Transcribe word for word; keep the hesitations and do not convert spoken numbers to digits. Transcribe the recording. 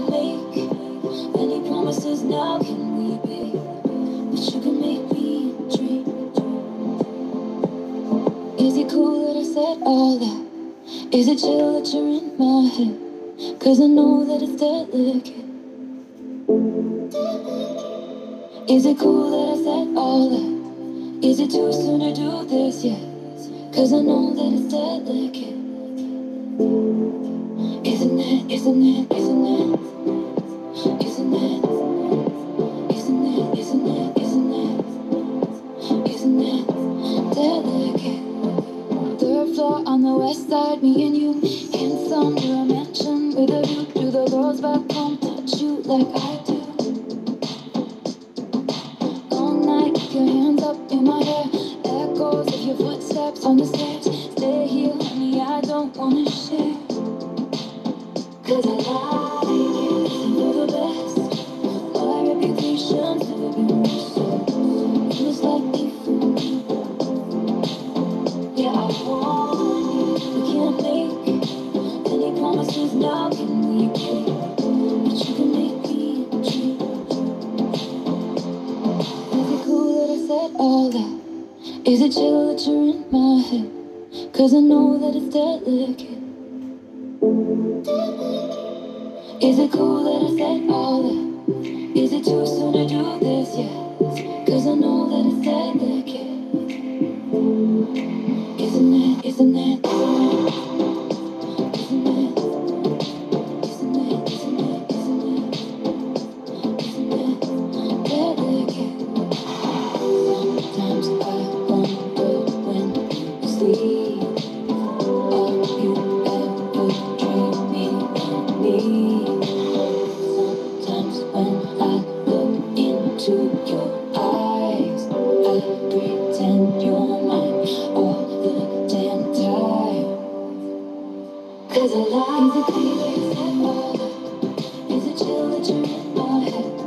can't make any promises now, can we be? But you can make me dream. Is it cool that I said all that? Is it chill that you're in my head? Cause I know that it's delicate. Is it cool that I said all that? Is it too soon to do this yet? Cause I know that it's delicate. Isn't it, isn't it, isn't it? Isn't it? Isn't it, isn't it, isn't it? Isn't it delicate? Third floor on the west side, me and you in some new mansion with a view to the girls back home. Touch you like I do. All night, keep your hands up in my hair. Echoes of your footsteps on the stairs. Stay here, honey, I don't wanna share. Cause I like it for the best. My reputation's never been worse. So just like me for me. Yeah, I want you. We can't make any promises now, can we keep? But you can make me dream. Is it cool that I said all that? Is it chill that you're in my head? Cause I know that it's delicate. Is it cool that I said all that? Is it too soon to do this yet? Cause I know that it's delicate. Isn't it, isn't it, isn't it? Isn't it? Isn't it, isn't it, isn't it? Isn't it delicate? Sometimes I wonder when you sleep, are you ever dreaming of me? Sometimes when I look into your eyes, I pretend you're mine all the damn time. Cause I like the way you said all that. Is it chill that you're in my head?